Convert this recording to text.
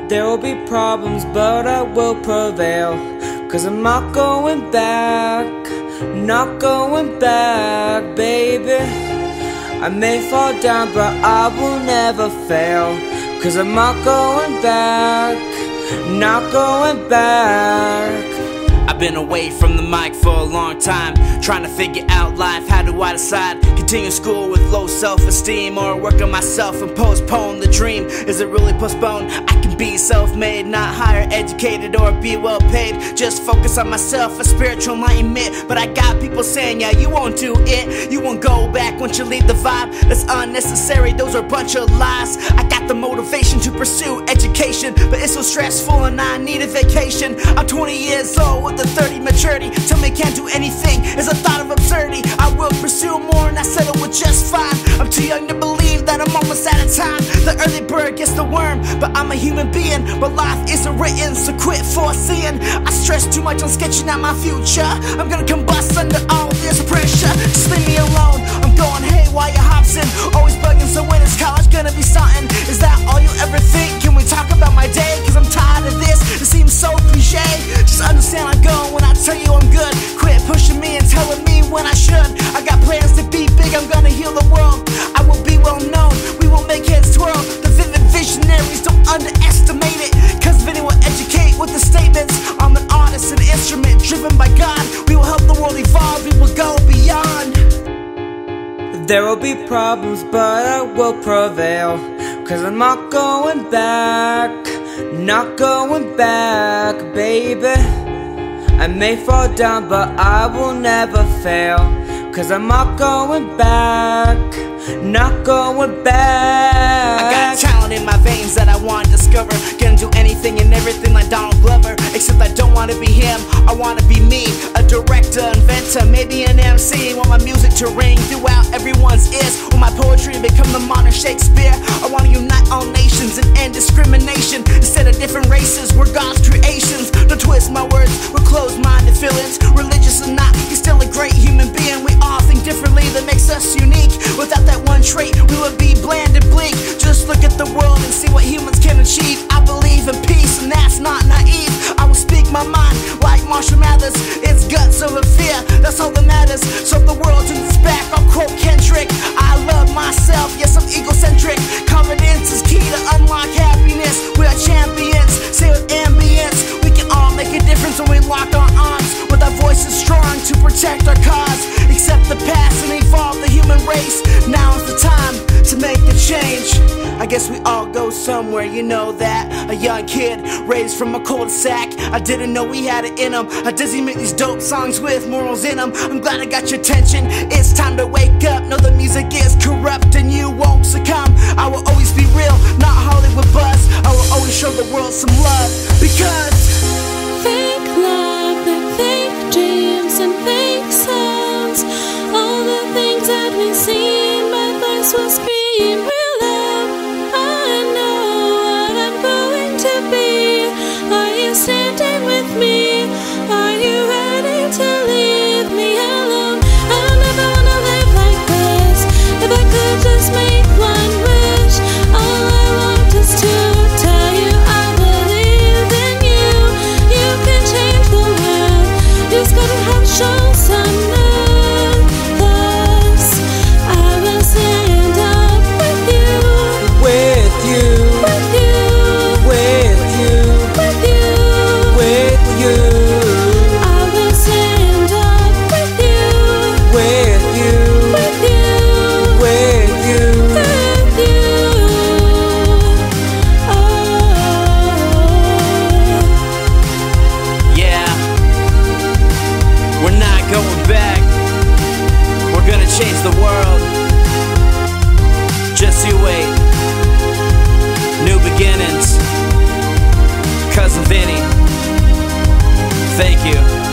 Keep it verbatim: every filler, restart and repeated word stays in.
There will be problems, but I will prevail. Cause I'm not going back, not going back, baby. I may fall down, but I will never fail. Cause I'm not going back, not going back. I've been away from the mic for a long time, trying to figure out life. How do I decide? Continue school with low self-esteem, or work on myself and postpone the dream? Is it really postponed? I can be self-made, not higher educated or be well paid. Just focus on myself, a spiritual enlightenment. But I got people saying, yeah, you won't do it, you won't go back once you leave the vibe. That's unnecessary, those are a bunch of lies. I got the motivation to pursue education, but it's so stressful and I need a vacation. I'm twenty years old with a thirty maturity. Tell me I can't do anything is a thought of absurdity. I will pursue more and I settle with just fine. I'm too young to believe that I'm almost out of time. The early bird gets the worm, but I'm a human being. But life isn't written, so quit foreseeing. I stress too much on sketching out my future. I'm gonna combust under all this pressure. Just leave me alone, I'm going haywire Hobson. Always bugging, so when is college gonna be something? Is that all you ever think? Can we talk about my day? Cause I'm tired of this, it seems so cliche. Just understand I go when I tell you I'm good. Quit pushing me and telling me when I should. I got plans to be big, I'm gonna heal the world. I will be well known, we will make heads twirl. The vivid visionaries, don't underestimate it. Cause Vinny will educate with the statements. I'm an artist, an instrument driven by God. We will help the world evolve, we will go beyond. There will be problems, but I will prevail. Cause I'm not going back, not going back, baby. I may fall down, but I will never fail. Cause I'm not going back, not going back. I got talent in my veins that I want to discover. Gonna do anything and everything like Donald Glover. Except I don't wanna be him, I wanna be me. A director, inventor, maybe an M C. Want my music to ring throughout everyone's ears. Want my poetry to become the modern Shakespeare. I wanna unite all nations and end discrimination. Instead of different races, we're God's creations. Don't twist my words with closed-minded feelings. Religious or not, you're still a great human being. We all think differently, that makes us unique. Without that one trait, we would be bland and bleak. Just look at the world and see what humans can achieve. I believe in peace, and that's not naive. I will speak my mind like Marshall Mathers. It's guts over fear, that's all that matters. So if the world turns its back, I'll quote Kendrick. I love myself, yes I'm egocentric. Confidence is key to unlock happiness. We are champions, say with ambience. We can all make a difference when we lock our arms. With our voices strong to protect our cause. Accept the past and evolve the human race. Now is the time to make the change. I guess we all go somewhere, you know that. A young kid raised from a cul-de-sac. I didn't know we had it in him. I doesn't make these dope songs with morals in them. I'm glad I got your attention. It's time to wake up. Know the music is corrupt and you won't succumb. I will always be real, not Hollywood buzz. I will always show the world some love. Because fake love, the fake dreams and fake sounds. All the things that we see, my voice will scream real loud. I know what I'm going to be. Are you standing with me? Are you ready to leave me alone? I don't ever wanna live like this. If I could just make one wish, all I want is to tell you I believe in you. You can change the world. You just gotta have show some love. Thus, I will stand up with you, With you, with you, with you, with you, with you, I will stand up with you, with you, with you, with you. with you. Oh. Yeah, we're not going back. We're gonna change the world. Just you wait. New beginnings. Cousin Vinny. Thank you.